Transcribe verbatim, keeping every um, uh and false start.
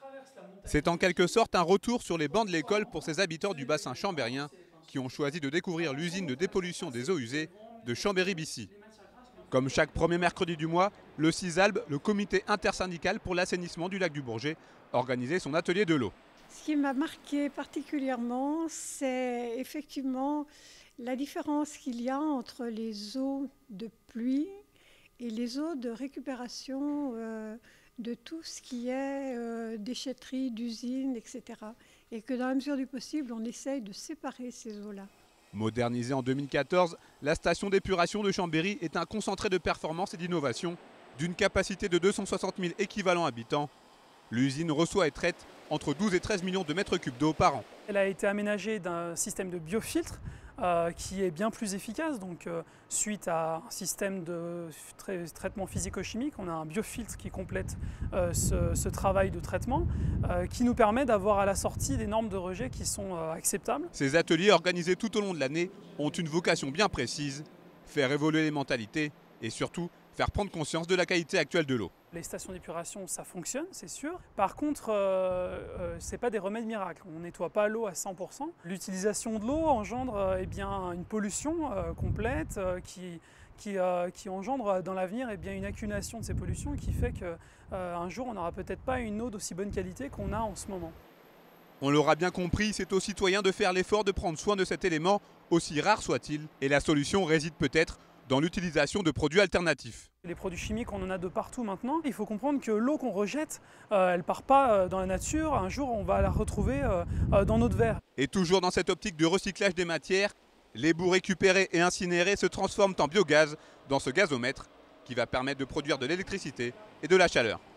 C'est en quelque sorte un retour sur les bancs de l'école pour ces habitants du bassin chambérien qui ont choisi de découvrir l'usine de dépollution des eaux usées de Chambéry-Bissy. Comme chaque premier mercredi du mois, le CISALB, le comité intersyndical pour l'assainissement du lac du Bourget, organisait son atelier de l'eau. Ce qui m'a marqué particulièrement, c'est effectivement la différence qu'il y a entre les eaux de pluie et les eaux de récupération euh, de tout ce qui est euh, déchetterie, d'usines, et cetera. Et que dans la mesure du possible, on essaye de séparer ces eaux-là. Modernisée en deux mille quatorze, la station d'épuration de Chambéry est un concentré de performance et d'innovation d'une capacité de deux cent soixante mille équivalents habitants. L'usine reçoit et traite entre douze et treize millions de mètres cubes d'eau par an. Elle a été aménagée d'un système de biofiltre euh, qui est bien plus efficace. Donc, euh, suite à un système de tra traitement physico-chimique, on a un biofiltre qui complète euh, ce, ce travail de traitement, euh, qui nous permet d'avoir à la sortie des normes de rejet qui sont euh, acceptables. Ces ateliers organisés tout au long de l'année ont une vocation bien précise, faire évoluer les mentalités et surtout faire prendre conscience de la qualité actuelle de l'eau. Les stations d'épuration, ça fonctionne, c'est sûr. Par contre, euh, euh, ce n'est pas des remèdes miracles. On ne nettoie pas l'eau à cent pour cent. L'utilisation de l'eau engendre euh, eh bien, une pollution euh, complète euh, qui, qui, euh, qui engendre dans l'avenir eh bien, une accumulation de ces pollutions qui fait qu'un euh, jour, on n'aura peut-être pas une eau d'aussi bonne qualité qu'on a en ce moment. On l'aura bien compris, c'est aux citoyens de faire l'effort de prendre soin de cet élément, aussi rare soit-il. Et la solution réside peut-être dans l'utilisation de produits alternatifs. Les produits chimiques, on en a de partout maintenant. Il faut comprendre que l'eau qu'on rejette, euh, elle ne part pas dans la nature. Un jour, on va la retrouver euh, dans notre verre. Et toujours dans cette optique de recyclage des matières, les boues récupérées et incinérées se transforment en biogaz dans ce gazomètre qui va permettre de produire de l'électricité et de la chaleur.